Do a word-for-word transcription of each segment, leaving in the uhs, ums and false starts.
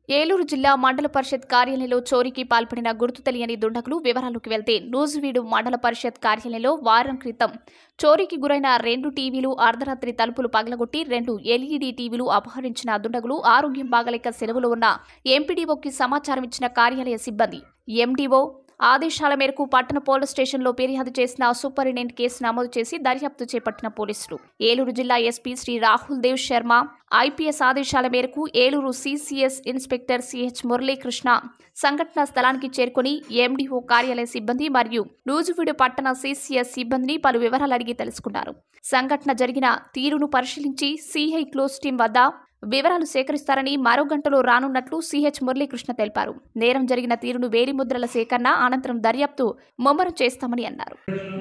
ఏలూరు జిల్లా మండల పరిషత్ కార్యాలయంలో చోరీకి పాల్పడిన గుర్తు తెలియని దుండగులు వివరాలకు వెళ్తే నూజివీడు మండల పరిషత్ కార్యాలయంలో వారం క్రితం చోరీకి గురైన రెండు టీవీలు అర్ధరాత్రి తలుపులు పగలగొట్టి రెండు ఎల్ఈడీ టీవీలు అపహరించిన దుండగులు ఆరోగ్యం బాగలేక సెలవులో ఉన్న ఎంపీడీఓకి సమాచారం ఇచ్చిన కార్యాలయ సిబ్బంది ఎండీఓ ఆదేశాల మేరకు పట్టణ పోలీస్ స్టేషన్లో ఫిర్యాదు చేసిన సూపరింటెండెంట్ కేసు నమోదు చేసి దర్యాప్తు చేపట్టిన పోలీసులు ఏలూరు జిల్లా ఎస్పీ శ్రీ రాహుల్ దేవ్ శర్మ ఐపీఎస్ ఆదేశాల మేరకు Eluru CCS inspector CH Muralikrishna సంఘటనా స్థలానికి చేరుకుని ఎండీఓ కార్యాలయ సిబ్బంది మరియు నూజివీడు పట్టణ సీసీఎస్ సిబ్బందిని పలు వివరాలు అడిగి తెలుసుకున్నారు. సంఘటన జరిగిన తీరును పరిశీలించి సిఐ క్లోజ్ టీం వద్ద వివరాలు సేకరిస్తారని మరో గంటలో రానున్నట్లు సిహెచ్ మురళీకృష్ణ తెలిపారు. నేరం జరిగిన తీరును వేలిముద్రల సేకరణ అనంతరం దర్యాప్తు ముమ్మరం చేస్తామని అన్నారు.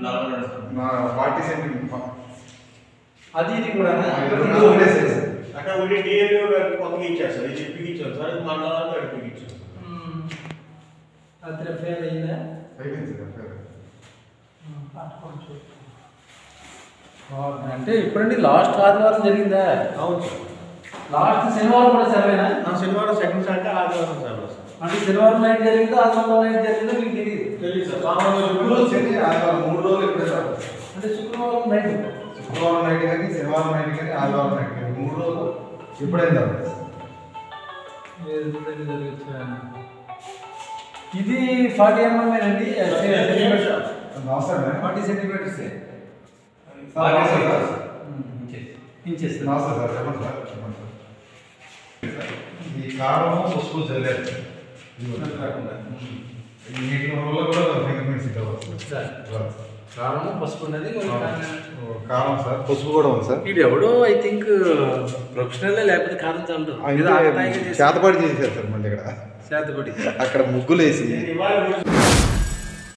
అంటే ఇప్పుడండి లాస్ట్ ఆదివారం జరిగిందా? అవును సార్. లాస్ట్ శనివారం కూడా సెలవేనా? శనివారం సెకండ్ సండే ఆదివారం సెలవు సార్. అంటే శనివారం నైట్ జరిగిందో ఆదివారం నైట్ జరిగిందో మీకు తెలియదు? తెలియదు సార్. శుక్రవారం శని ఆదివారం మూడు రోజులు ఇప్పుడే సార్. అంటే శుక్రవారం నైట్ శుక్రవారం నైట్ కానీ శనివారం నైట్ కానీ ఆదివారం నైట్ కానీ మూడు రోజులు ఇప్పుడైంది ఇది ఫార్టీ ఎంఎం అండి. నమస్తే ఫార్టీ సెంటీమీటర్స్ ఈ కారము పసుపు చల్లారు వీటి వల్ల కూడా ఫింగర్ ప్రింట్స్ ఇవ్వచ్చు. కారము పసుపు ఉన్నది కారం సార్, పసుపు కూడా ఉంది సార్. ఇది ఎవడో ఐ థింక్ ప్రొఫెషనల్ లేకపోతే కారం చాలు చేతపాటి చేశారు సార్. మళ్ళీ ఇక్కడ చేతపడి అక్కడ ముగ్గులు వేసి